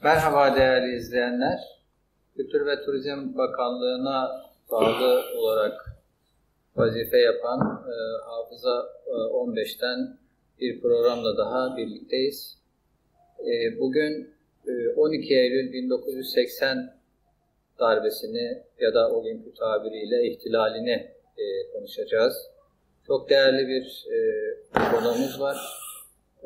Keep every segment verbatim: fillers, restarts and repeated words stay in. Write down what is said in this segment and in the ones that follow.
Merhaba değerli izleyenler. Kültür ve Turizm Bakanlığı'na bağlı olarak vazife yapan e, Hafıza e, on beşten bir programla daha birlikteyiz. E, bugün e, on iki Eylül bin dokuz yüz seksen darbesini ya da o günkü tabiriyle ihtilalini e, konuşacağız. Çok değerli bir e, konuğumuz var. E,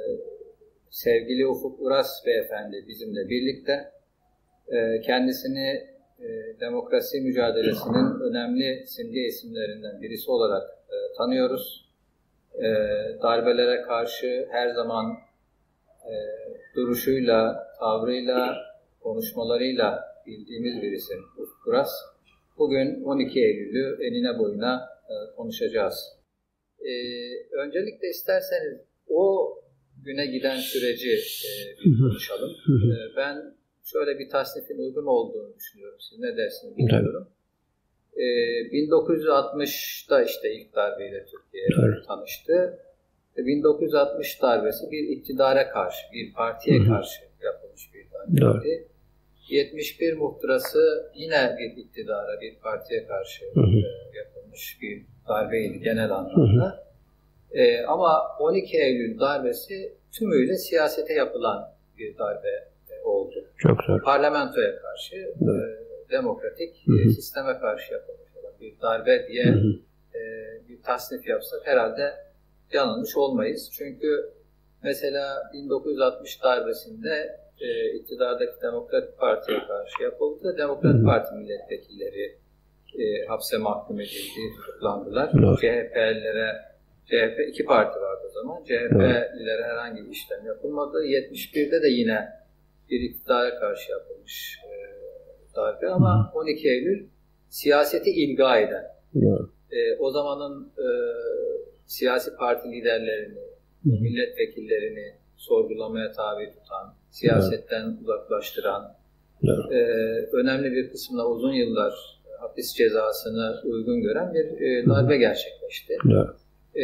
sevgili Ufuk Uras Beyefendi bizimle birlikte. E, kendisini e, demokrasi mücadelesinin önemli simge isimlerinden birisi olarak e, tanıyoruz. E, darbelere karşı her zaman e, duruşuyla, tavrıyla, konuşmalarıyla bildiğimiz bir isim Ufuk Uras. Bugün on iki Eylül'ü enine boyuna e, konuşacağız. E, öncelikle isterseniz o güne giden süreci e, bir konuşalım. E, ben şöyle bir tasnifin uygun olduğunu düşünüyorum. Siz ne dersiniz bilmiyorum. E, bin dokuz yüz altmışta işte ilk darbeyle Türkiye evet. tanıştı. E, bin dokuz yüz altmış darbesi bir iktidara karşı, bir partiye Hı-hı. karşı yapılmış bir darbeydi. yetmiş bir muhtırası yine bir iktidara, bir partiye karşı e, yapılmış bir darbeydi genel anlamda. E, ama on iki Eylül darbesi tümüyle siyasete yapılan bir darbe e, oldu. Çok zor. Parlamentoya karşı, e, demokratik e, sisteme karşı yapılmış olan bir darbe diye e, bir tasnif yapsak herhalde yanılmış olmayız. Çünkü mesela bin dokuz yüz altmış darbesinde e, iktidardaki Demokratik Parti'ye karşı yapıldı. Demokratik Parti milletvekilleri e, hapse mahkum edildi, tutuklandılar. C H P'lilere C H P iki parti vardı o zaman. C H P'lilere herhangi bir işlem yapılmadı. yetmiş birde de yine bir iktidara karşı yapılmış e, darbe ama on iki Eylül siyaseti ilga eden, e, o zamanın e, siyasi parti liderlerini, milletvekillerini sorgulamaya tabi tutan, siyasetten uzaklaştıran, e, önemli bir kısmına uzun yıllar hapis cezasını uygun gören bir e, darbe gerçekleşti. E,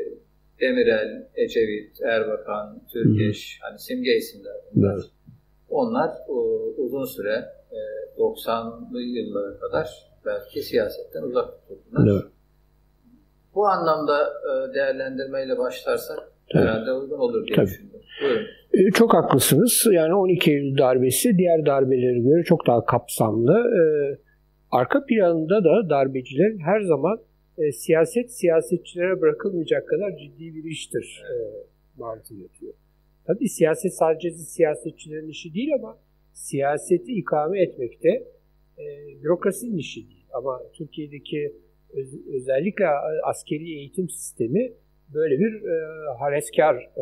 Demirel, Ecevit, Erbakan, Türkeş, hani simge isimler bunlar. Evet. Onlar o, uzun süre e, doksanlı yıllara kadar belki siyasetten uzak tutuldular. Evet. Bu anlamda e, değerlendirmeyle başlarsak evet. herhalde uygun olur diye Tabii. düşündüm. Buyurun. E, çok haklısınız. Yani on iki Eylül darbesi diğer darbelere göre çok daha kapsamlı. E, arka planında da darbeciler her zaman E, siyaset siyasetçilere bırakılmayacak kadar ciddi bir iştir e, mantığı yatıyor. Tabii siyaset sadece siyasetçilerin işi değil ama siyaseti ikame etmek de e, bürokrasinin işi değil. Ama Türkiye'deki öz, özellikle askeri eğitim sistemi böyle bir e, haleskar e,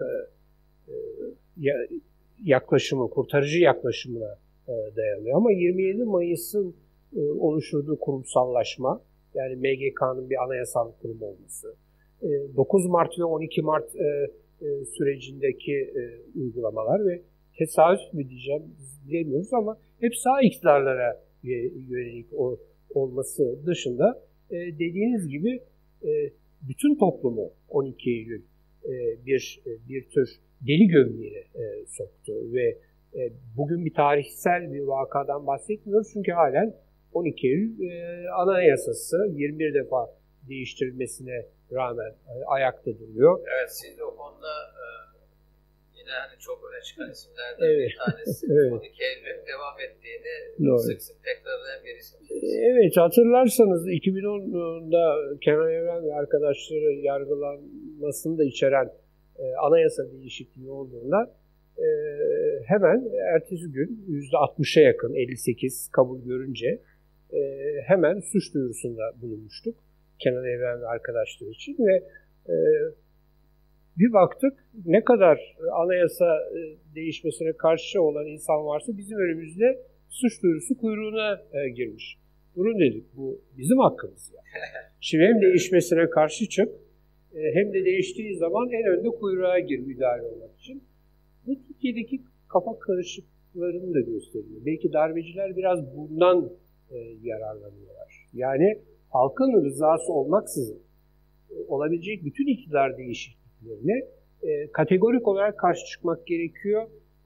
e, yaklaşımı, kurtarıcı yaklaşımına e, dayanıyor. Ama yirmi yedi Mayıs'ın e, oluşturduğu kurumsallaşma, yani M G K'nın bir anayasal kurum olması, dokuz Mart ve on iki Mart sürecindeki uygulamalar ve tesadüf mü diyeceğim diyemiyoruz ama hep sağ iktidarlara yönelik olması dışında dediğiniz gibi bütün toplumu on iki Eylül bir bir tür deli gömleğine soktu ve bugün bir tarihsel bir vakadan bahsetmiyoruz çünkü halen on iki Eylül e, Anayasası yirmi bir defa değiştirilmesine rağmen e, ayakta duruyor. Evet, siz de o konuda e, yine hani çok öne çıkan isimlerden evet. bir tanesi. evet. on iki Eylül'ün devam ettiğini Doğru. sık sık tekrarlayan bir isim. Evet, hatırlarsanız iki bin onda Kenan Evren ve arkadaşları yargılanmasını da içeren e, anayasa değişikliği olduğunda e, hemen ertesi gün yüzde altmışa yakın elli sekiz kabul görünce E, hemen suç duyurusunda bulunmuştuk Kenan Evren ve arkadaşları için ve e, bir baktık ne kadar anayasa e, değişmesine karşı olan insan varsa bizim önümüzde suç duyurusu kuyruğuna e, girmiş. Durun dedik, bu bizim hakkımız yani. Şimdi hem değişmesine karşı çık e, hem de değiştiği zaman en önde kuyruğa gir müdahale olmak için. Bu Türkiye'deki kafa karışıklarını da gösteriyor. Belki darbeciler biraz bundan E, yararlanıyorlar. Yani halkın rızası olmaksızın e, olabilecek bütün iktidar değişikliklerine e, kategorik olarak karşı çıkmak gerekiyor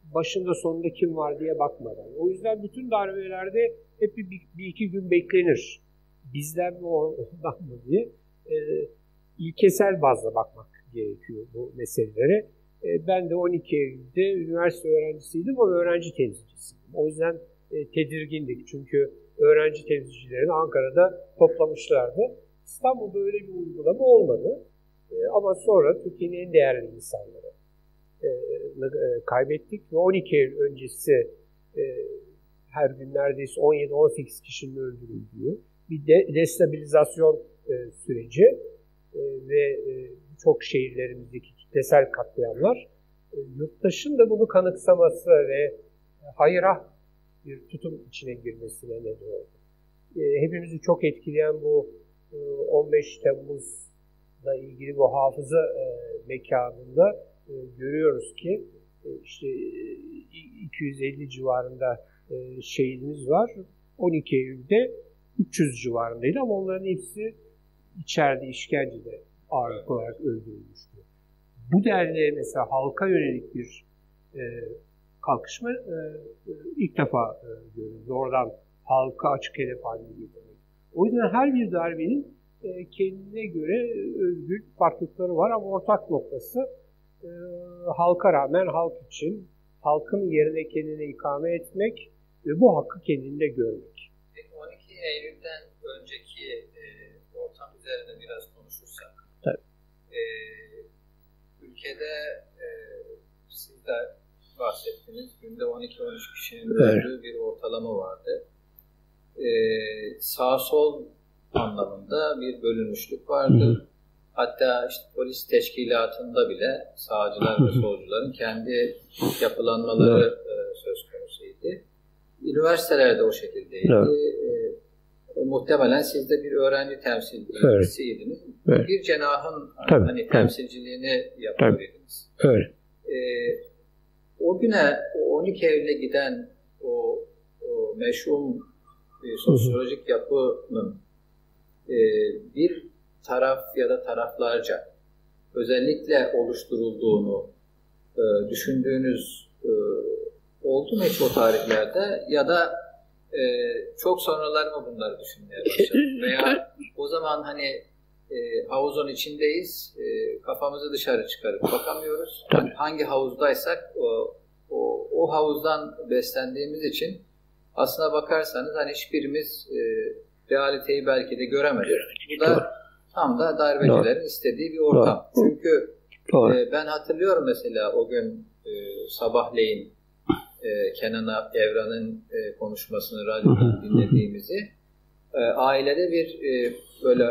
başında sonunda kim var diye bakmadan. O yüzden bütün darbelerde hep bir, bir iki gün beklenir. Bizden mi ondan mı diye. E, ilkesel bazda bakmak gerekiyor bu meselelere. E, ben de on iki Eylül'de üniversite öğrencisiydim ama öğrenci temsilcisiydim. O yüzden e, tedirgindik. Çünkü öğrenci temsilcilerini Ankara'da toplamışlardı. İstanbul'da öyle bir uygulama olmadı. E, ama sonra Türkiye'nin en değerli insanları e, e, kaybettik ve on iki Eylül öncesi e, her gün neredeyse on yedi on sekiz kişinin öldürüldüğü bir de destabilizasyon e, süreci e, ve e, çok şehirlerimizdeki kitlesel katliamlar e, yurttaşın da bunu kanıksaması ve e, hayra bir tutum içine girmesine neden oldu. E, hepimizi çok etkileyen bu e, on beş Temmuz'la ilgili bu hafıza e, mekanında e, görüyoruz ki e, işte e, iki yüz elli civarında e, şehidimiz var. on iki Eylül'de üç yüz civarındaydı ama onların hepsi içeride, işkencede ağırlık olarak öldürülmüştü. Bu denli mesela halka yönelik bir e, kalkışma e, ilk defa e, görüyoruz. Oradan halka açık hedef haline getirmek. O yüzden her bir darbenin e, kendine göre özgür farklılıkları var ama ortak noktası e, halka rağmen halk için, halkın yerine kendine ikame etmek ve bu hakkı kendinde görmek. on iki Eylül'den önceki e, ortam üzerinde biraz konuşursak, tabii. E, ülkede e, siz de bahsettiniz, günde on iki on üç kişinin öldüğü evet. bir ortalama vardı. E, sağ sol anlamında bir bölünmüşlük vardı. Hı hı. Hatta işte polis teşkilatında bile sağcılar ve solcuların kendi yapılanmaları evet. e, söz konusuydu. Üniversitelerde o şekildeydi. Evet. E, muhtemelen siz de bir öğrenci temsilcisiydiniz. Evet. Bir cenahın tabii, hani tabii. temsilciliğini yapabildiniz. Evet. E, o güne o on iki Eylül'e giden o, o meşhum e, sosyolojik hı hı. yapının e, bir taraf ya da taraflarca özellikle oluşturulduğunu e, düşündüğünüz e, oldu mu hiç o tarihlerde ya da e, çok sonralar mı bunları düşünmeye başladık veya o zaman hani e, havuzun içindeyiz, e, kafamızı dışarı çıkarıp bakamıyoruz. Yani hangi havuzdaysak o, o, o havuzdan beslendiğimiz için aslına bakarsanız hani hiçbirimiz e, realiteyi belki de göremedik. Bu da tam da darbecilerin Doğru. istediği bir ortam. Doğru. Çünkü e, ben hatırlıyorum mesela o gün e, sabahleyin e, Kenan Evren'in e, konuşmasını radyoda dinlediğimizi e, ailede bir e, böyle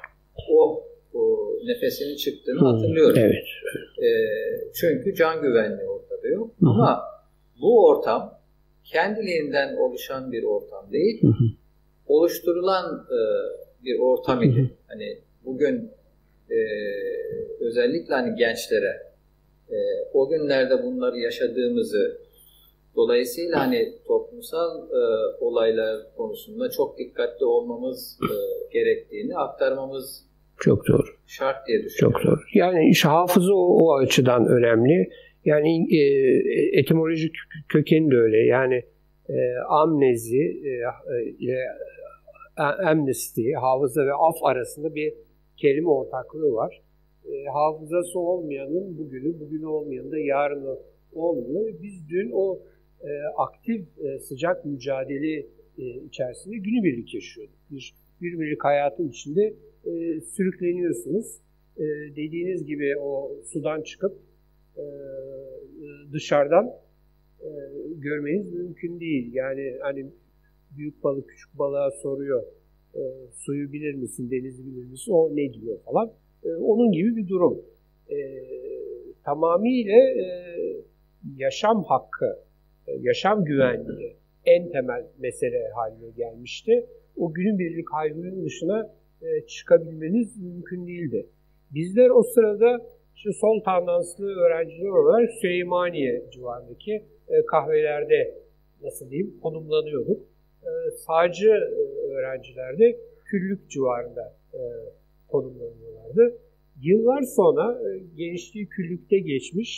o, o nefesinin çıktığını hatırlıyorum. Evet. E, çünkü can güvenliği ortada yok. Hı-hı. Ama bu ortam kendiliğinden oluşan bir ortam değil. Hı-hı. Oluşturulan e, bir ortam idi. Hı-hı. Hani bugün e, özellikle hani gençlere e, o günlerde bunları yaşadığımızı dolayısıyla hani toplumsal e, olaylar konusunda çok dikkatli olmamız e, gerektiğini aktarmamız çok doğru. Şart diye düşünüyorum. Çok doğru. Yani iş hafıza o, o açıdan önemli. Yani e, etimolojik kökeni de öyle. Yani e, amnezi e, ile e, amnesty, hafıza ve af arasında bir kelime ortaklığı var. E, hafızası olmayanın bugünü, bugünü olmayanın da yarını olmuyor. Biz dün o e, aktif e, sıcak mücadele e, içerisinde günübirlik yaşıyorduk. Bir günübirlik hayatın içinde e, sürükleniyorsunuz. E, dediğiniz gibi o sudan çıkıp e, dışarıdan e, görmeniz mümkün değil. Yani hani büyük balık küçük balığa soruyor. E, suyu bilir misin, denizi bilir misin? O ne diyor falan. E, onun gibi bir durum. E, tamamıyla e, yaşam hakkı, e, yaşam güvenliği en temel mesele haline gelmişti. O günübirlik hayhuyun dışına e, çıkabilmeniz mümkün değildi. Bizler o sırada işte sol tandanslı öğrenciler olarak Süleymaniye civarındaki e, kahvelerde nasıl diyeyim konumlanıyorduk. E, sağcı e, öğrenciler de Küllük civarında e, konumlanıyorlardı. Yıllar sonra e, gençliği Küllük'te geçmiş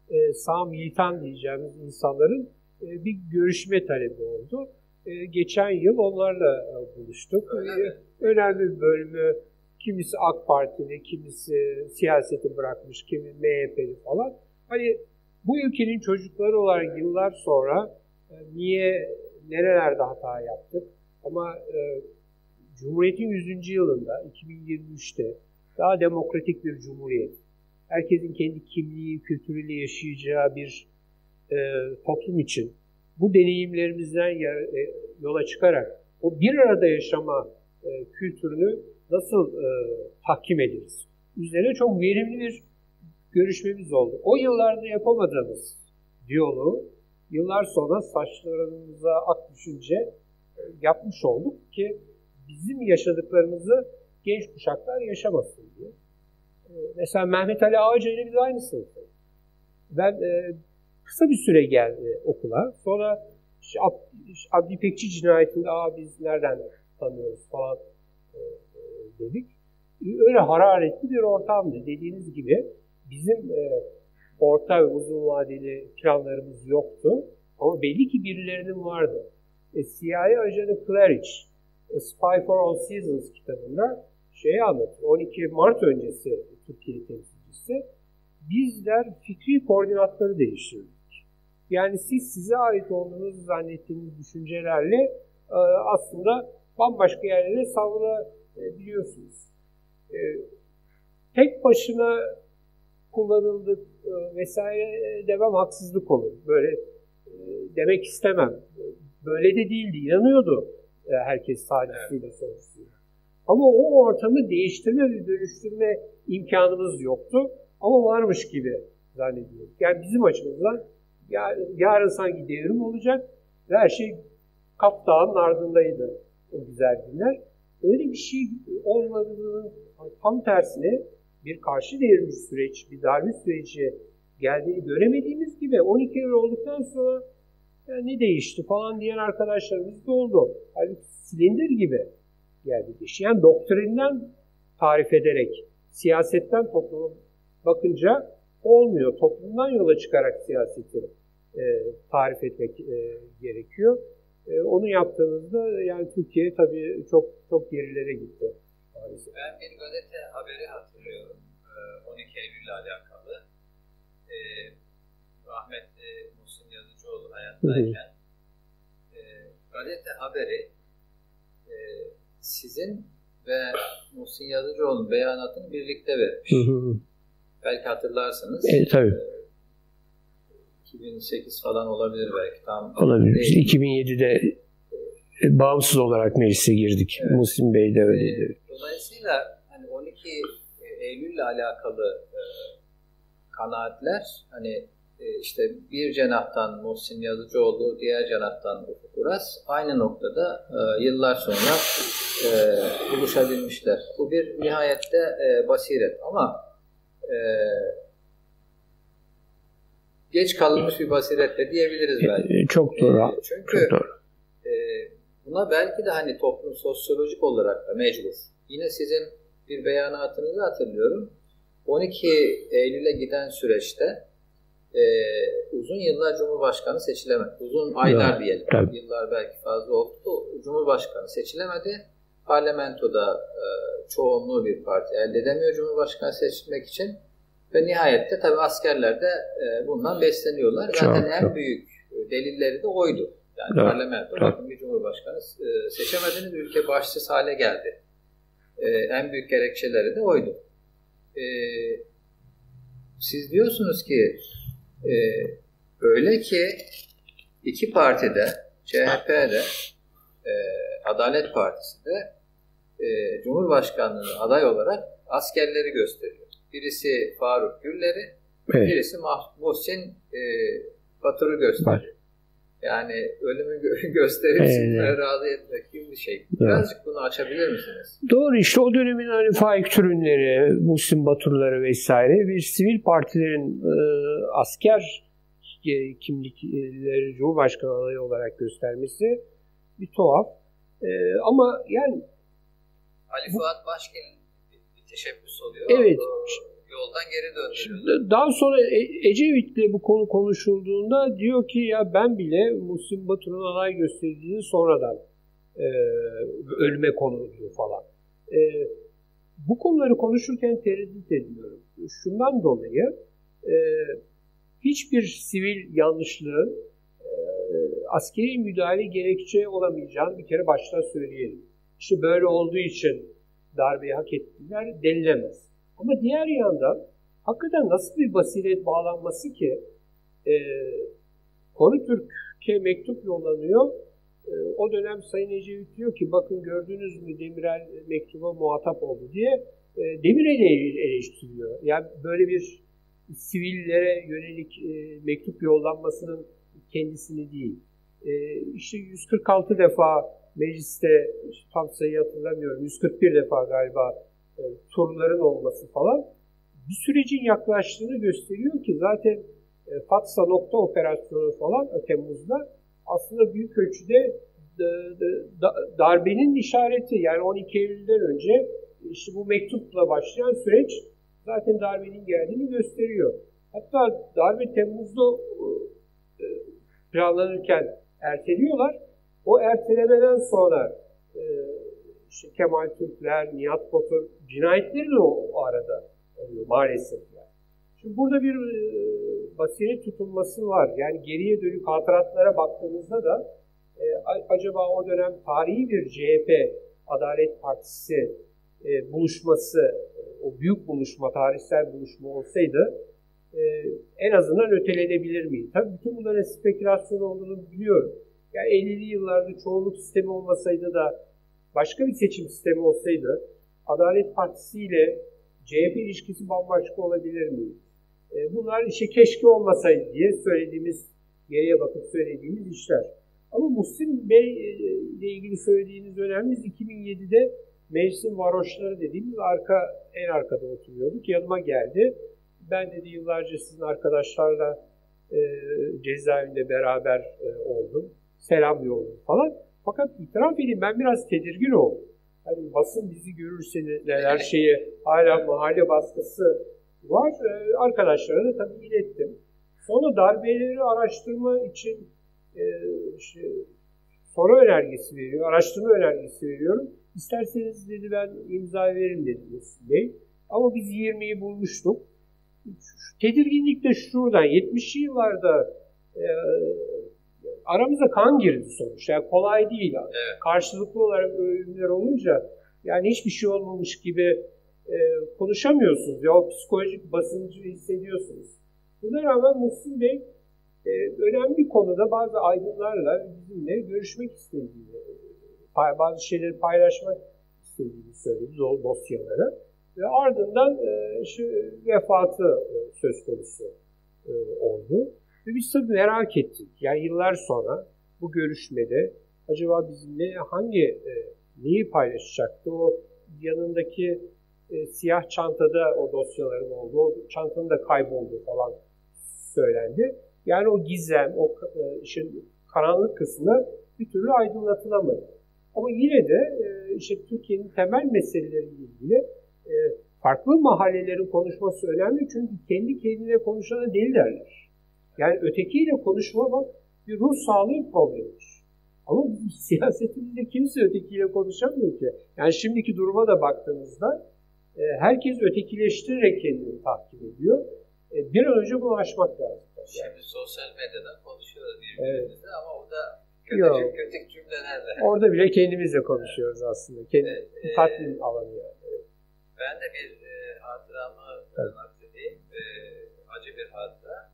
e, sağ militan diyeceğimiz insanların e, bir görüşme talebi oldu. E, geçen yıl onlarla e, buluştuk. E, önemli bir bölümü kimisi AK Partili, kimisi siyaseti bırakmış, kimi M H P'li falan. Hani bu ülkenin çocukları olarak yıllar sonra e, niye, nerelerde hata yaptık? Ama e, Cumhuriyet'in yüzüncü yılında, iki bin yirmi üçte daha demokratik bir cumhuriyet, herkesin kendi kimliği, kültürüyle yaşayacağı bir e, toplum için bu deneyimlerimizden e, yola çıkarak o bir arada yaşama e, kültürünü nasıl e, tahkim ederiz? Üzerine çok verimli bir görüşmemiz oldu. O yıllarda yapamadığımız diyaloğu yıllar sonra saçlarımıza ak düşünce e, yapmış olduk ki bizim yaşadıklarımızı genç kuşaklar yaşamasın diye. E, mesela Mehmet Ali Ağaca ile biz aynı sınıftayız. Ben e, kısa bir süre geldi okula. Sonra işte, Ab Abdi İpekçi cinayetinde Aa, biz nereden tanıyoruz falan e, e, dedik. Öyle hararetli bir ortamdı. Dediğiniz gibi bizim e, orta ve uzun vadeli planlarımız yoktu. Ama belli ki birilerinin vardı. E, C I A ajanı Claridge, A Spy for All Seasons kitabında şeyi anlatıyor. on iki Mart öncesi Türkiye temsilcisi. Bizler fikri koordinatları değiştirdik. Yani siz size ait olduğunuzu zannettiğiniz düşüncelerle e, aslında bambaşka yerlere savrulabiliyorsunuz. E, tek başına kullanıldık e, vesaire demem haksızlık olur. Böyle e, demek istemem. Böyle de değildi. İnanıyordu e, herkes sadisiyle sorusuyla. Ama o ortamı değiştirme ve dönüştürme imkanımız yoktu. Ama varmış gibi zannediyoruz. Yani bizim açımızdan yarın sanki devrim olacak ve her şey Kapdağ'ın ardındaydı o güzel günler. Öyle bir şey olmadığının tam tersine bir karşı devrimci süreç, bir darbe süreci geldiğini göremediğimiz gibi on iki yıl olduktan sonra ya ne değişti falan diyen arkadaşlarımız da oldu. Halbuki silindir gibi geldi. Yani doktrinden tarif ederek, siyasetten topluma bakınca olmuyor. Toplumdan yola çıkarak siyaseti e, tarif etmek e, gerekiyor. E, onu yaptığımızda yani Türkiye tabii çok çok gerilere gitti. Maalesef. Ben bir gazete haberi hatırlıyorum. on iki Eylül ile alakalı. E, rahmetli Muhsin Yazıcıoğlu hayattayken e, gazete haberi e, sizin ve Muhsin Yazıcıoğlu'nun beyanatını birlikte vermiş. Hı hı. Belki hatırlarsınız. E, tabii. iki bin sekiz falan olabilir belki. Tam olabilir. Değil. iki bin yedide bağımsız olarak meclise girdik. Evet. Muhsin Bey de öyleydi. E, dolayısıyla hani on iki Eylül ile alakalı e, kanaatler hani e, işte bir cenahtan Muhsin Yazıcıoğlu, diğer cenahtan Ufuk Uras aynı noktada e, yıllar sonra e, buluşabilmişler. Bu bir nihayette e, basiret ama Ee, geç kalınmış bir basiretle diyebiliriz belki. Çok doğru. Ee, çünkü çok doğru. E, buna belki de hani toplum sosyolojik olarak da mecbur. Yine sizin bir beyanatınızı hatırlıyorum. on iki Eylül'e giden süreçte e, uzun yıllar Cumhurbaşkanı seçilemedi. Uzun aylar ya, diyelim. Tabii. Yıllar belki fazla oldu. Cumhurbaşkanı seçilemedi. Parlamentoda e, çoğunluğu bir parti elde edemiyor Cumhurbaşkanı seçilmek için ve nihayette tabii askerler de e, bundan besleniyorlar. Zaten çok, en çok. büyük delilleri de oydu. Yani evet, parlamento bakın bir Cumhurbaşkanı e, seçemediniz, ülke başsız hale geldi. E, en büyük gerekçeleri de oydu. E, siz diyorsunuz ki e, öyle ki iki partide C H P'de e, Adalet Partisi de E, Cumhurbaşkanlığı aday olarak askerleri gösteriyor. Birisi Faruk Güller'i, evet. birisi Muhsin e, Batur'u gösteriyor. Var. Yani ölümü gö- gösterip evet. razı etmek gibi bir şey. Birazcık evet. bunu açabilir misiniz? Doğru, işte o dönemin hani faik türünleri, Muhsin Batur'ları vesaire bir sivil partilerin e, asker e, kimlikleri Cumhurbaşkanı adayı olarak göstermesi bir tuhaf. E, ama yani Ali Fuat Başkin'in bir teşebbüs oluyor. Evet. O, yoldan geri döndürüyorlar. Daha sonra Ecevit'le bu konu konuşulduğunda diyor ki ya ben bile Muhsin Batur'un aday gösterdiğini sonradan e, ölüme konuluyor falan. E, bu konuları konuşurken tereddüt ediyorum. Şundan dolayı e, hiçbir sivil yanlışlığın e, askeri müdahale gerekçe olamayacağını bir kere baştan söyleyelim. İşte böyle olduğu için darbeyi hak ettiler denilemez. Ama diğer yandan hakikaten nasıl bir basiret bağlanması ki e, Konutürk'e mektup yollanıyor. E, o dönem Sayın Ecevit diyor ki bakın gördünüz mü Demirel mektuba muhatap oldu diye e, Demirel'i eleştiriyor. Yani böyle bir sivillere yönelik e, mektup yollanmasının kendisini değil. E, işte yüz kırk altı defa mecliste, tam sayıyı hatırlamıyorum, yüz kırk bir defa galiba e, turların olması falan bir sürecin yaklaştığını gösteriyor ki zaten e, Fatsa nokta operasyonu falan Temmuz'da aslında büyük ölçüde da, da, darbenin işareti. Yani on iki Eylül'den önce işte bu mektupla başlayan süreç zaten darbenin geldiğini gösteriyor. Hatta darbe Temmuz'da e, planlanırken erteliyorlar. O ertelemeden sonra e, işte Kemal Türkler, Nihat Batur cinayetleri de o, o arada oluyor maalesef. Yani. Şimdi burada bir e, basiret tutulması var. Yani geriye dönük hatıratlara baktığımızda da e, acaba o dönem tarihi bir C H P Adalet Partisi e, buluşması, e, o büyük buluşma, tarihsel buluşma olsaydı e, en azından ötelenebilir miydi? Tabii bütün bunların spekülasyon olduğunu biliyorum. Yani ellili yıllarda çoğunluk sistemi olmasaydı da başka bir seçim sistemi olsaydı Adalet Partisi ile C H P ilişkisi bambaşka olabilir miydi? E, bunlar işte keşke olmasaydı diye söylediğimiz, geriye bakıp söylediğimiz işler. Ama Muhsin Bey ile ilgili söylediğiniz önemli. iki bin yedide meclisin varoşları dediğimiz arka, en arkada oturuyorduk. Yanıma geldi. Ben dedi yıllarca sizin arkadaşlarla e, cezaevinde beraber e, oldum. Selam yolladım falan. Fakat itiraf edeyim ben biraz tedirgin oldum. Hani basın bizi görürse neler şeye hala mahalle baskısı var. Ee, arkadaşlara da tabii ilettim. Sonra darbeleri araştırma için e, işte, soru önergesi veriyor, araştırma önergesi veriyorum. İsterseniz dedi ben imza veririm dedi Muhsin Bey. Ama biz yirmiyi bulmuştuk. Tedirginlik de şuradan, yetmişli yıllarda e, aramıza kan girdi sonuçta. Yani kolay değil. Evet. Karşılıklı olarak ölümler olunca yani hiçbir şey olmamış gibi e, konuşamıyorsunuz. Ya o psikolojik basıncı hissediyorsunuz. Buna rağmen Muhsin Bey e, önemli bir konuda bazı aydınlarla bizimle görüşmek istediğini, bazı şeyleri paylaşmak istediğini söyledi, dosyaları. Ve ardından e, işte, vefatı e, söz konusu e, oldu. Ve biz tabii merak ettik. Yani yıllar sonra bu görüşmede acaba bizimle hangi, e, neyi paylaşacaktı? O yanındaki e, siyah çantada o dosyaların olduğu, o çantanın da kaybolduğu falan söylendi. Yani o gizem, o e, işin karanlık kısmı bir türlü aydınlatılamadı. Ama yine de e, işte Türkiye'nin temel meseleleriyle ilgili e, farklı mahallelerin konuşması önemli. Çünkü kendi kendine konuşana deli derler. Yani ötekiyle konuşmamak bir ruh sağlığı problemidir. Ama siyasetimizde kimse ötekiyle konuşamıyor ki. Yani şimdiki duruma da baktığımızda e, herkes ötekileştirerek kendini tahkim ediyor. E, bir an önce bunu aşmak lazım. Şimdi yani. Sosyal medyadan konuşuyoruz birbirimizle evet. Ama orada kötü, kötü cümlelerle. Orada bile kendimizle konuşuyoruz aslında. Kendi e, tatmin e, alanı yani. Evet. Ben de bir e, hatıramı evet. nakledeyim. E, acı bir hatıra.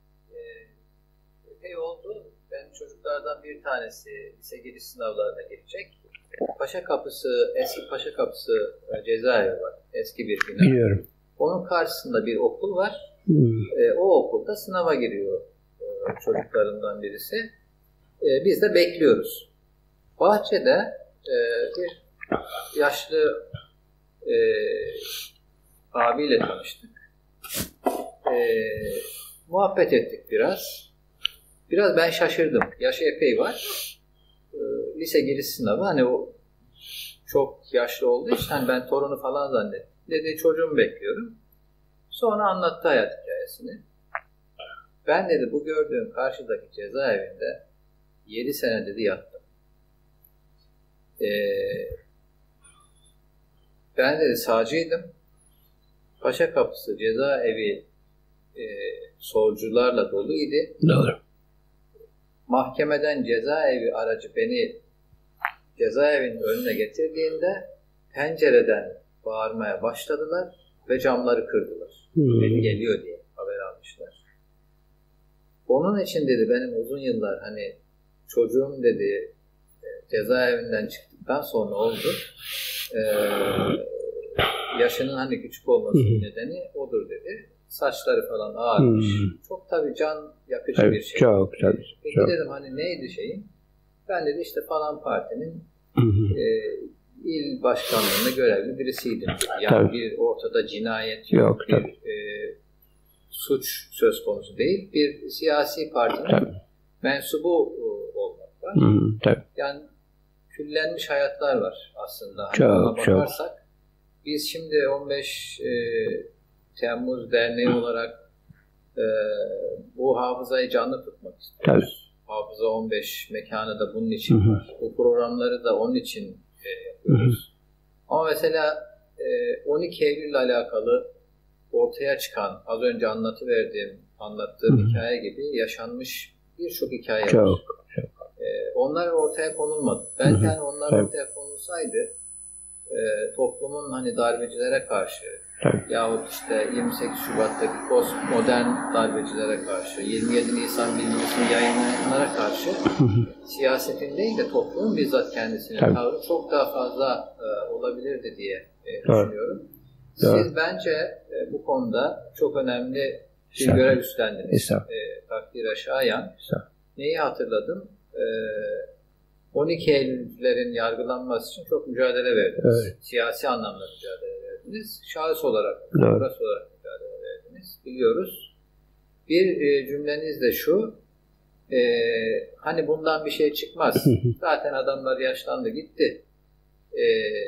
Epey oldu. Ben çocuklardan bir tanesi lise giriş sınavlarına girecek. Paşa Kapısı, eski Paşa Kapısı cezaevi var. Eski bir bina. Biliyorum. Onun karşısında bir okul var. Hmm. E, o okulda sınava giriyor e, çocuklarından birisi. E, biz de bekliyoruz. Bahçede e, bir yaşlı e, abiyle tanıştık. E, muhabbet ettik biraz. Biraz ben şaşırdım. Yaşı epey var. E, lise giriş sınavı hani o çok yaşlı olduğu için hani ben torunu falan zannettim. Dedi çocuğumu bekliyorum. Sonra anlattı hayat hikayesini. Ben dedi bu gördüğüm karşıdaki cezaevinde yedi sene dedi yattım. Ee, ben dedi sağcıydım. Paşa Kapısı cezaevi e, solcularla doluydu. Doğru. Mahkemeden cezaevi aracı beni cezaevinin önüne getirdiğinde pencereden bağırmaya başladılar ve camları kırdılar. Hmm. Beni geliyor diye haber almışlar. Onun için dedi benim uzun yıllar hani çocuğum dedi cezaevinden çıktıktan sonra oldu. Ee, yaşının hani küçük olmasının hmm. nedeni odur dedi. Saçları falan ağarmış. Hmm. Çok tabii can yakıcı evet, bir şey. Çok tabii. Peki çok. dedim hani neydi şeyin? Ben dedi işte falan partinin Hmm. e, il başkanlığında görevli birisiydim. Yani tabii. bir ortada cinayet yok, yok bir e, suç söz konusu değil. Bir siyasi partinin tabii. mensubu e, olmak var. Hmm, tabii. Yani küllenmiş hayatlar var aslında. Hani çok, ona bakarsak çok. biz şimdi on beş e, Temmuz Derneği olarak e, bu hafızayı canlı tutmak istiyoruz. Tabii. Hafıza on beş mekanı da bunun için hı hı. var. Bu programları da onun için e, yapıyoruz. Hı hı. Ama mesela e, on iki Eylül ile alakalı ortaya çıkan, az önce anlatıverdiğim, anlattığım hı hı. hikaye gibi yaşanmış birçok hikaye çok, var. Çok. E, onlar ortaya konulmadı. Belki hı hı. hani onlar Tabii. ortaya konulsaydı e, toplumun hani darbecilere karşı Tabii. yahut işte yirmi sekiz Şubat'taki postmodern darbecilere karşı, yirmi yedi Nisan bilgisini yayınlayanlara karşı siyasetin değil de toplumun bizzat kendisine Tabii. tavrı çok daha fazla e, olabilirdi diye e, düşünüyorum. Siz Doğru. bence e, bu konuda çok önemli bir Sağ görev üstlendiniz. E, takdire şayan. Sağ. Neyi hatırladım? E, on iki Eylül'lerin yargılanması için çok mücadele verdiniz. Evet. Siyasi anlamda mücadele verdiniz. Şahıs olarak, burası olarak mücadele verdiniz. Biliyoruz. Bir e, cümleniz de şu, e, hani bundan bir şey çıkmaz. Zaten adamlar yaşlandı gitti. E,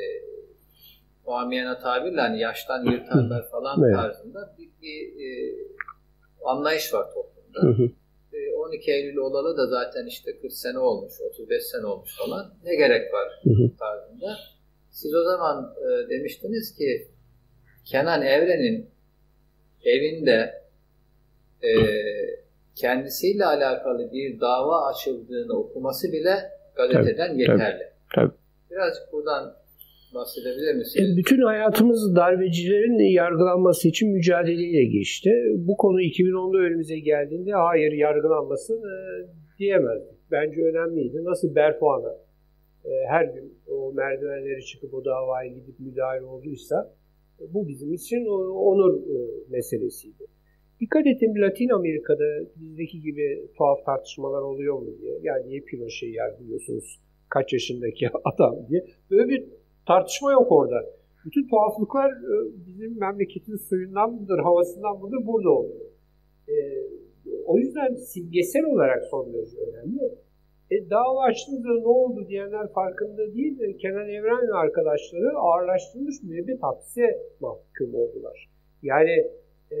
o amiyana tabirle hani yaştan yırtarlar falan evet. tarzında bir, bir e, anlayış var toplumda. e, on iki Eylül olalı da zaten işte kırk sene olmuş, otuz beş sene olmuş falan. Ne gerek var tarzında. Siz o zaman e, demiştiniz ki Kenan Evren'in evinde e, kendisiyle alakalı bir dava açıldığını okuması bile gazeteden tabii, yeterli. Tabii, tabii. Birazcık buradan bahsedebilir misiniz? E, bütün hayatımız darbecilerin yargılanması için mücadeleyle geçti. Bu konu iki bin onda önümüze geldiğinde hayır yargılanmasın e, diyemezdik. Bence önemliydi. Nasıl Berfuan'a e, her gün o merdivenleri çıkıp o davaya gidip müdahale olduysa e, bu bizim için o, onur e, meselesiydi. Dikkat ettim Latin Amerika'da bizdeki gibi tuhaf tartışmalar oluyor mu diye. Yani niye Pinochet'i yargılıyorsunuz? Kaç yaşındaki adam diye. Böyle bir tartışma yok orada. Bütün tuhaflıklar bizim memleketin suyundan mıdır, havasından mıdır burada oluyor. E, o yüzden simgesel olarak son derece önemli. E, dava açtığınızda ne oldu diyenler farkında değil. Kenan Evren ve arkadaşları ağırlaştırılmış müebbet hapse mahkum oldular. Yani e,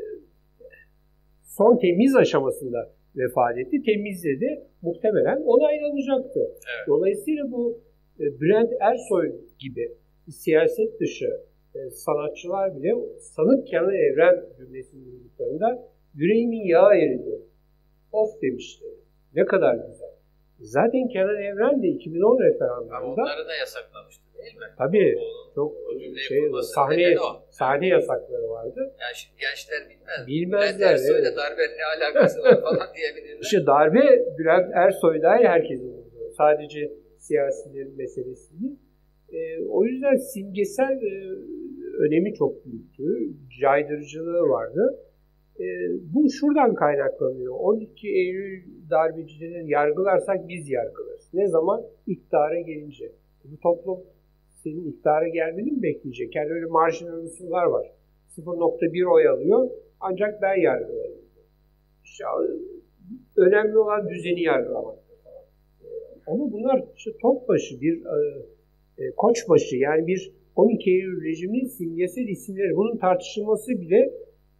son temiz aşamasında vefat etti. Temizledi. Muhtemelen onaylanacaktı. Evet. Dolayısıyla bu Bülent Ersoy gibi siyaset dışı e, sanatçılar bile sanık Kenan Evren cümlesini duyduklarında yüreğimin yağı eridi. Of demişti. Ne kadar güzel. Zaten Kenan Evren de iki bin on referandumunda onları da yasaklamıştı değil mi? Tabii. O, çok o şey sahne sahne yasakları vardı. Yani şimdi gençler bilmez. Bilmezler. Bülent Ersoy'la evet. darbe ne alakası var falan diyebilirler. İşte darbe Bülent Ersoy'da herkesin oldu. Sadece siyasilerin meselesi değil. E, o yüzden simgesel e, önemi çok büyüktü. Caydırıcılığı vardı. E, bu şuradan kaynaklanıyor. on iki Eylül darbecilerini yargılarsak biz yargılarız. Ne zaman? İktidara gelince. Bu toplum senin iktidara gelmeni mi bekleyecek? Yani öyle marjinal unsurlar var. sıfır nokta bir oy alıyor ancak ben yargılarım. İşte, önemli olan düzeni yargılamak. Ama bunlar işte Topbaşı, bir e, e, Koçbaşı yani bir on iki Eylül rejiminin simgesel isimleri. Bunun tartışılması bile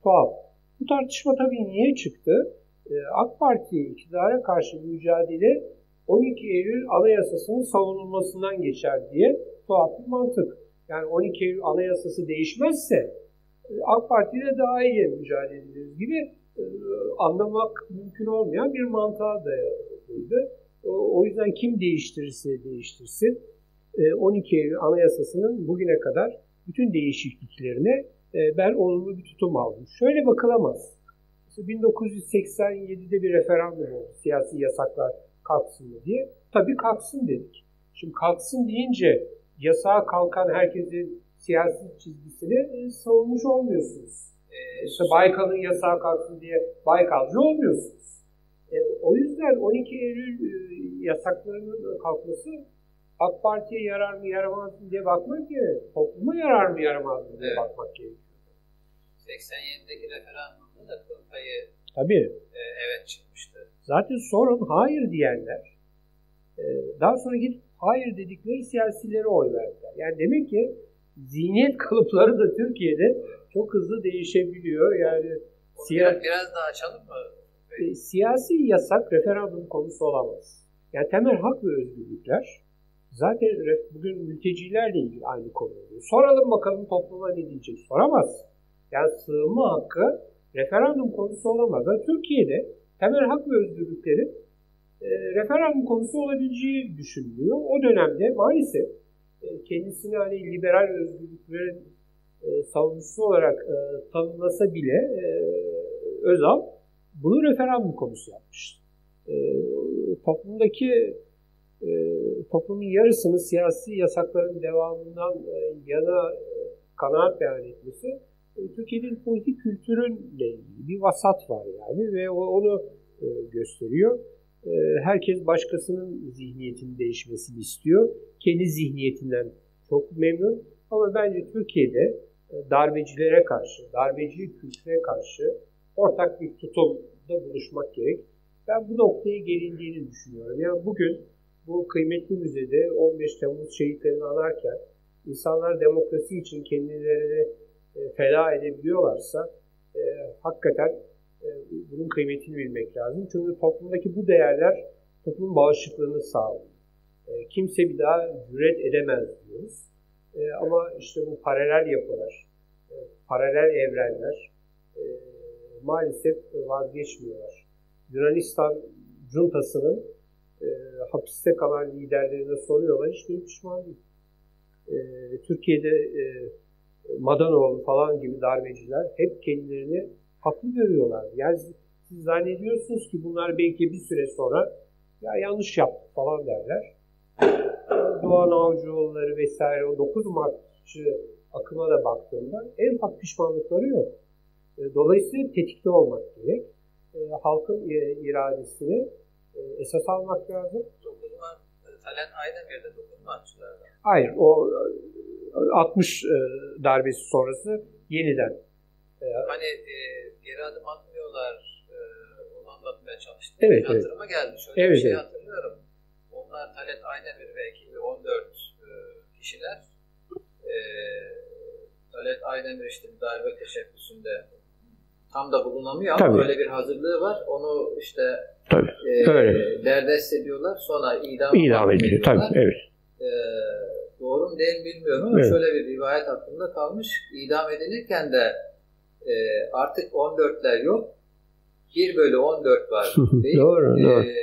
tuhaf. Bu tartışma tabii niye çıktı? AK Parti iktidara karşı mücadele on iki Eylül Anayasası'nın savunulmasından geçer diye tuhaf bir mantık. Yani on iki Eylül Anayasası değişmezse AK Parti ile daha iyi mücadele ederiz gibi anlamak mümkün olmayan bir mantığa dayalıydı. O yüzden kim değiştirirse değiştirsin on iki Eylül Anayasası'nın bugüne kadar bütün değişikliklerine ben olumlu bir tutum aldım. Şöyle bakılamaz. bin dokuz yüz seksen yedide bir referandum oldu. Siyasi yasaklar kalksın mı diye. Tabii kalksın dedik. Şimdi kalksın deyince yasağa kalkan herkesin siyasi çizgisini savunmuş olmuyorsunuz. Ee, işte Baykal'ın yasağa kalksın diye Baykalcı olmuyorsunuz. E, o yüzden on iki Eylül e, yasaklarının kalkması AK Parti'ye yarar mı yaramaz mı diye bakmak gerekiyor. Topluma yarar mı yaramaz mı diye evet. bakmak gerekiyor. seksen yedideki referandumda da kıl payı Tabii. E, evet çıkmıştı. Zaten sorun hayır diyenler e, daha sonra gidip hayır dedikleri siyasilere oy verdiler. Yani demek ki zihniyet kalıpları da Türkiye'de çok hızlı değişebiliyor. Yani siya- biraz daha açalım mı? E, siyasi yasak referandum konusu olamaz. Yani temel hak ve özgürlükler zaten bugün mültecilerle ilgili aynı konu oluyor. Soralım bakalım topluma ne diyecek? Soramaz. Yani sığınma hakkı referandum konusu olamaz. Yani Türkiye'de temel hak ve özgürlüklerin e, referandum konusu olabileceği düşünülüyor. O dönemde maalesef e, kendisini hani liberal özgürlüklerin e, savunucusu olarak e, tanımlasa bile e, Özal bunu referandum konusu yapmış. E, toplumdaki e, toplumun yarısını siyasi yasakların devamından e, yana e, kanaat beyan etmesi e, Türkiye'nin politik kültürünle ilgili bir vasat var yani ve o, onu e, gösteriyor. E, herkes başkasının zihniyetinin değişmesini istiyor. Kendi zihniyetinden çok memnun. Ama bence Türkiye'de e, darbecilere karşı, darbeci kültüre karşı ortak bir tutumda buluşmak gerek. Ben bu noktaya gelindiğini düşünüyorum. Yani bugün bu kıymetli müzede on beş Temmuz şehitlerini anarken insanlar demokrasi için kendilerini e, feda edebiliyorlarsa e, hakikaten e, bunun kıymetini bilmek lazım. Çünkü toplumdaki bu değerler toplumun bağışıklığını sağlıyor. E, kimse bir daha cüret edemez diyoruz. E, ama işte bu paralel yapılar, e, paralel evrenler e, maalesef vazgeçmiyorlar. Yunanistan juntasının e, hapiste kalan liderlerine soruyorlar. Hiçbiri pişman değil. E, Türkiye'de e, Madanoğlu falan gibi darbeciler hep kendilerini haklı görüyorlar. Yani siz zannediyorsunuz ki bunlar belki bir süre sonra ya yanlış yaptık falan derler. Doğan Avcıoğulları vesaire o dokuz Martçı akıma da baktığımda en ufak pişmanlıkları yok. E, dolayısıyla tetikte olmak gerek. E, halkın e, iradesini e, esas almak lazım. dokuz Mart, Talat Aydemir'de dokuz Martçılardan. Hayır, o altmış e, darbesi sonrası yeniden. E, hani e, geri adım atmıyorlar, e, onu anlatmaya çalıştım. Evet, hatırıma evet. geldi. Şöyle evet, bir şey evet. hatırlıyorum. Onlar Talat Aydemir ve ekibi on dört e, kişiler. E, Talat Aydemir işte bir darbe teşebbüsünde tam da bulunamıyor ama böyle bir hazırlığı var. Onu işte e, derdest ediyorlar. Sonra idam, idam ediliyor. Tabii, evet. E, doğru mu değil bilmiyorum ama evet. Şöyle bir rivayet aklımda kalmış. İdam edilirken de e, artık on dörtler yok. bir bölü on dört var. Değil. doğru, e, doğru.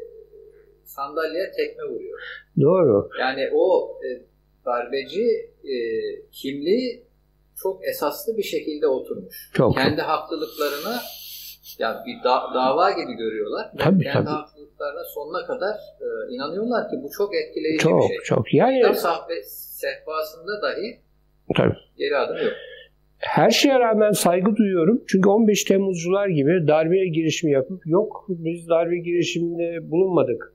Sandalyeye tekme vuruyor. Doğru. Yani o e, darbeci e, kimliği çok esaslı bir şekilde oturmuş. Çok. Kendi haklılıklarına yani bir da, dava gibi görüyorlar. Tabii, kendi tabii. haklılıklarına sonuna kadar e, inanıyorlar ki bu çok etkileyici çok, bir şey. Çok çok. Yani İdam sahbe, sehpasında dahi tabii. geri adım yok. Her şeye rağmen saygı duyuyorum. Çünkü on beş Temmuzcular gibi darbe girişimi yapıp yok biz darbe girişiminde bulunmadık.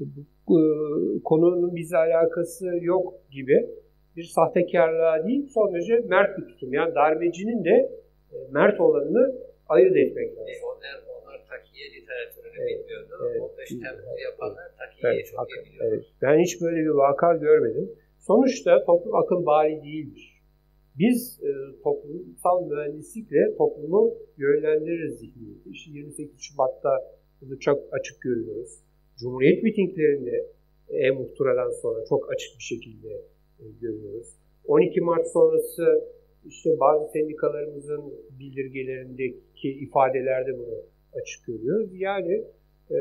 Konunun bizle alakası yok gibi bir sahtekarlığa değil, son derece mert bir tutum. Yani darbecinin de mert olanını ayırt etmek lazım. E, onlar, onlar takiye literatürünü evet, bilmiyordu. Evet, on beş Temmuz'u yapanlar evet, takiyeyi evet, çok iyi biliyordu. Evet. Ben hiç böyle bir vaka görmedim. Sonuçta toplum akıl bali değildir. Biz e, toplumsal mühendislikle toplumu yönlendiririz zihniyeti. İşte yirmi sekiz Şubat'ta bunu çok açık görüyoruz. Cumhuriyet mitinglerinde E-Muhtıra'dan sonra çok açık bir şekilde e, görüyoruz. on iki Mart sonrası işte bazı sendikalarımızın bildirgelerindeki ifadelerde bunu açık görüyoruz. Yani e,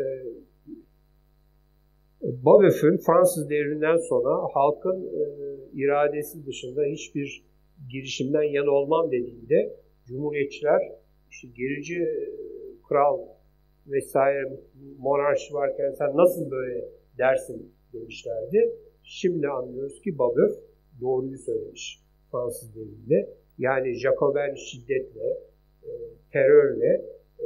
Babeuf'ün Fransız devriminden sonra halkın e, iradesi dışında hiçbir girişimden yana olmam dediğinde Cumhuriyetçiler işte gerici e, kral vesaire monarşi varken sen nasıl böyle dersin demişlerdi. Şimdi anlıyoruz ki Babeuf doğruyu söylemiş Fransız devriminde. Yani Jacoben şiddetle, e, terörle e,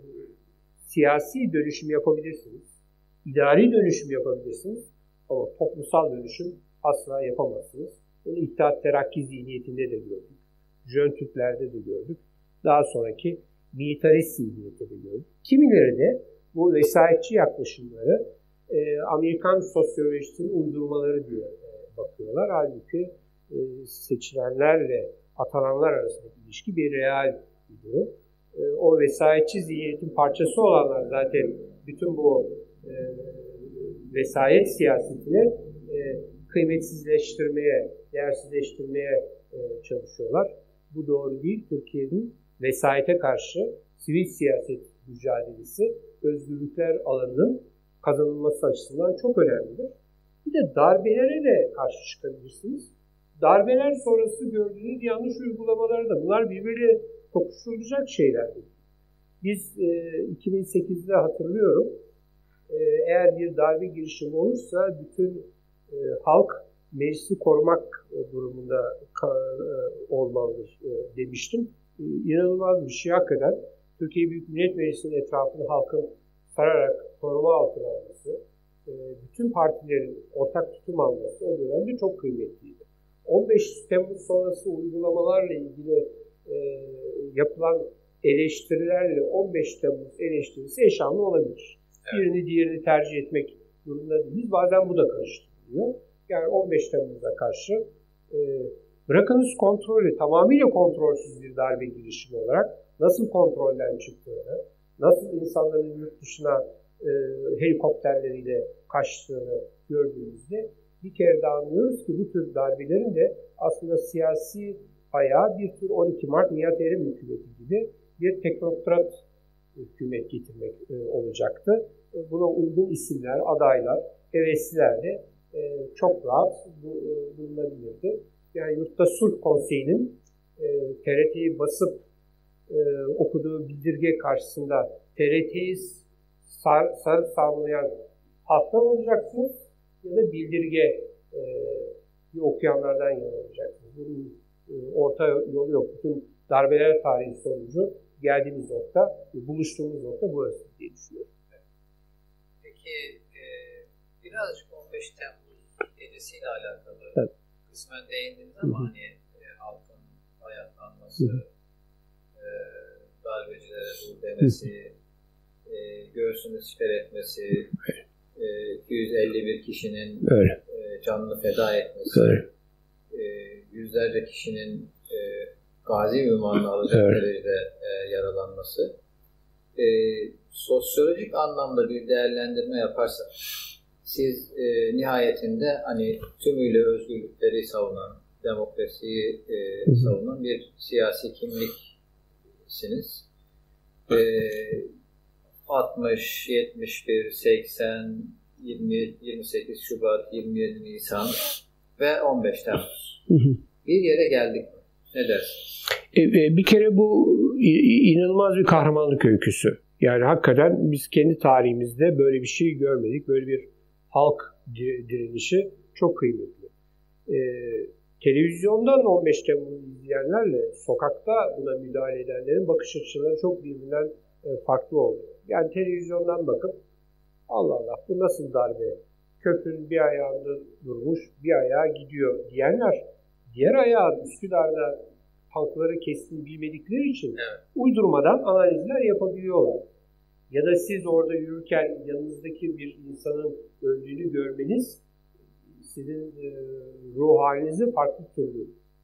siyasi dönüşüm yapabilirsiniz. İdari dönüşüm yapabilirsiniz. Ama toplumsal dönüşüm asla yapamazsınız. Bunu İttihat Terakki zihniyetinde de gördük. Jön Türklerde de gördük. Daha sonraki militarist zihniyette de gördük. Kimileri de bu vesayetçi yaklaşımları e, Amerikan sosyolojisinin uydurmaları diye e, bakıyorlar. Halbuki e, seçilenlerle atananlar arasındaki ilişki bir real bir durum. E, o vesayetçi zihniyetin parçası olanlar zaten bütün bu e, vesayet siyasetini e, kıymetsizleştirmeye, değersizleştirmeye e, çalışıyorlar. Bu doğru değil. Türkiye'nin vesayete karşı sivil siyaset mücadelesi özgürlükler alanının kazanılması açısından çok önemlidir. Bir de darbelere de karşı çıkabilirsiniz. Darbeler sonrası gördüğünüz yanlış uygulamaları da bunlar birbiriyle tokuşturulacak şeyler değil. Biz e, iki bin sekizde hatırlıyorum e, eğer bir darbe girişimi olursa bütün e, halk meclisi korumak e, durumunda ka, e, olmalıdır e, demiştim. E, inanılmaz bir şey hakikaten. Türkiye Büyük Millet Meclisi'nin etrafını halkın sararak koruma altına alması, e, bütün partilerin ortak tutum alması o dönemde çok kıymetliydi. on beş Temmuz sonrası uygulamalarla ilgili e, yapılan eleştirilerle on beş Temmuz eleştirisi eşanlı olabilir. Evet. Birini diğerini tercih etmek durumunda değiliz. Bazen bu da karıştırılıyor. Yani on beş Temmuz'a karşı e, bırakınız kontrolü, tamamıyla kontrolsüz bir darbe girişimi olarak nasıl kontrolden çıktığını, nasıl insanların yurt dışına e, helikopterleriyle kaçtığını gördüğümüzde bir kere daha anlıyoruz ki bu tür darbelerin de aslında siyasi ayağı bir tür on iki Mart Nihat Erim hükümeti gibi bir teknokrat hükümet getirmek e, olacaktı. E, buna uygun isimler, adaylar, hevesliler de e, çok rahat bu, e, bulunabilirdi. Yani Yurtta Sulh Konseyi'nin e, T R T'yi basıp e, okuduğu bildirge karşısında T R T'yi sar, sarıp savunlayan halktan olacaksınız ya da bildirge e, okuyanlardan yana olacaksınız. Bunun e, orta yolu yok. Bütün darbeler tarihi sonucu geldiğimiz nokta, buluştuğumuz nokta burası diye düşünüyorum. Peki e, birazcık on beş Temmuz gecesiyle alakalı evet. Kısmen değindiniz ama hani e, halkın ayaklanması, e, darbecilere dur demesi, e, göğsünü siper etmesi, e, iki yüz elli bir kişinin e, canını feda etmesi, e, yüzlerce kişinin e, gazi ünvanını alacak evet. derecede e, yaralanması. E, sosyolojik anlamda bir değerlendirme yaparsak, siz e, nihayetinde hani tümüyle özgürlükleri savunan, demokrasiyi e, savunan bir siyasi kimliksiniz. E, altmış, yetmiş bir, seksen, yirmi, yirmi sekiz Şubat, yirmi yedi Nisan ve on beş Temmuz. Bir yere geldik mi? Ne dersiniz? Bir kere bu inanılmaz bir kahramanlık öyküsü. Yani hakikaten biz kendi tarihimizde böyle bir şey görmedik. Böyle bir halk direnişi çok kıymetli. Ee, televizyondan on beş Temmuz'u izleyenlerle sokakta buna müdahale edenlerin bakış açıları çok birbirinden farklı oldu. Yani televizyondan bakıp Allah Allah bu nasıl darbe? Köprünün bir ayağında durmuş, bir ayağı gidiyor diyenler diğer ayağı Üsküdar'da tankları kestiğini bilmedikleri için evet. uydurmadan analizler yapabiliyorlar. Ya da siz orada yürürken yanınızdaki bir insanın öldüğünü görmeniz sizin e, ruh halinizi farklı türlü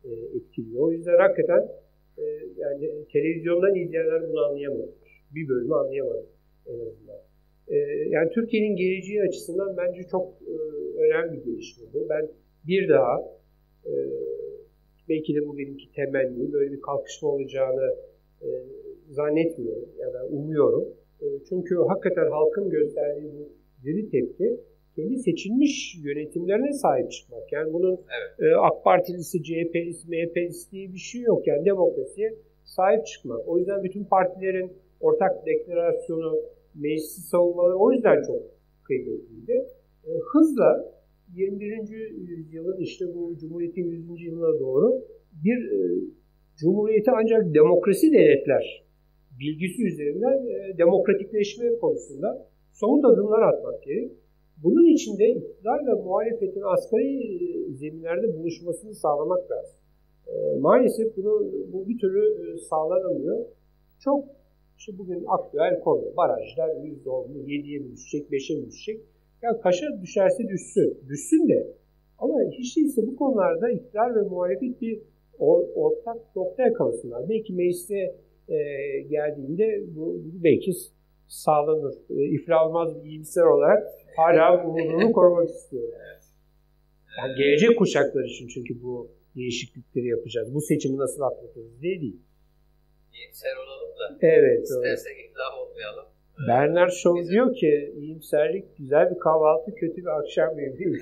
e, etkiliyor. O yüzden hakikaten e, yani televizyondan izleyenler bunu anlayamadı. Bir bölümü anlayamadı en azından. E, yani Türkiye'nin geleceği açısından bence çok e, önemli bir gelişme bu. Ben bir daha e, belki de bu benimki temenni, böyle bir kalkışma olacağını e, zannetmiyorum ya da umuyorum. E, çünkü hakikaten halkın gösterdiği bu diri tepki kendi seçilmiş yönetimlerine sahip çıkmak. Yani bunun evet. e, AK Partilisi, C H P'lisi, M H P'lisi diye bir şey yok. Yani demokrasiye sahip çıkmak. O yüzden bütün partilerin ortak deklarasyonu, meclisi savunmaları o yüzden çok kıymetliydi. E, hızla yirmi birinci yüzyılın işte bu Cumhuriyet'in yüzüncü yılına doğru bir e, Cumhuriyeti ancak demokrasi denetler bilgisi üzerinden e, demokratikleşme konusunda somut adımlar atmak gerek. Bunun için de iktidarla muhalefetin asgari zeminlerde buluşmasını sağlamak lazım. E, maalesef bunu bu bir türlü e, sağlanamıyor. Çok işte bugün aktüel konu barajlar yüzde on mu, yediye mi düşecek, beşe mi düşecek? Ya kaşa düşerse düşsün, düşsün de. Ama hiç değilse bu konularda iktidar ve muhalefet bir ortak nokta yakalasınlar. Belki meclise e, geldiğinde bu belki sağlanır. E, iflah olmaz bir iyimser olarak hala umudunu korumak istiyorum. Yani gelecek kuşaklar için çünkü bu değişiklikleri yapacağız. Bu seçimi nasıl atlatırız diye değil. İyimser olalım da. Evet. İstersek iflah olmayalım. Bernard Shaw Bizim... diyor ki iyimserlik güzel bir kahvaltı, kötü bir akşam yemeği.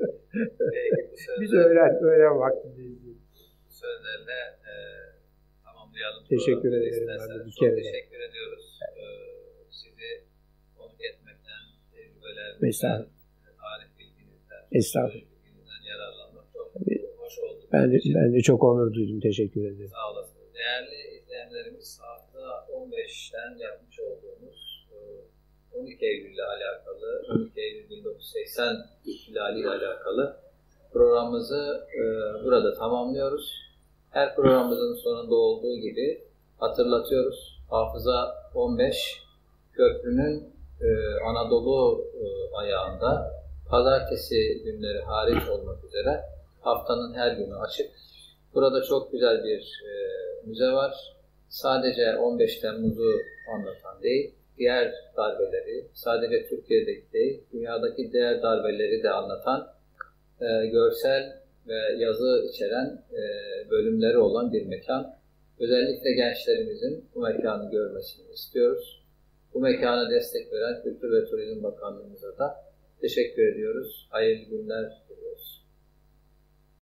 Biz öğlen, öğlen vaktindeyiz. Bu sözlerle e, tamamlayalım. Teşekkür ederim. Ben de bir kere teşekkür ediyoruz. Evet. E, sizi konuk etmekten, tecrübelerinizden, tarih bilginizden, bilginizden yararlanmak çok Tabii. hoş oldu. Ben de, ben de çok onur duydum. Teşekkür ederim. Sağ olasınız. Değerli izleyenlerimiz hafta on beşten yapmış olduğumuz on iki Eylül ile alakalı, on iki Eylül bin dokuz yüz seksen ihtilali ile alakalı programımızı e, burada tamamlıyoruz. Her programımızın sonunda olduğu gibi hatırlatıyoruz. Hafıza on beş köprünün e, Anadolu e, ayağında pazartesi günleri hariç olmak üzere haftanın her günü açık. Burada çok güzel bir e, müze var. Sadece on beş Temmuz'u anlatan değil, diğer darbeleri, sadece Türkiye'deki değil, dünyadaki diğer darbeleri de anlatan e, görsel ve yazı içeren e, bölümleri olan bir mekan. Özellikle gençlerimizin bu mekanı görmesini istiyoruz. Bu mekana destek veren Kültür ve Turizm Bakanlığımıza da teşekkür ediyoruz. Hayırlı günler diliyoruz.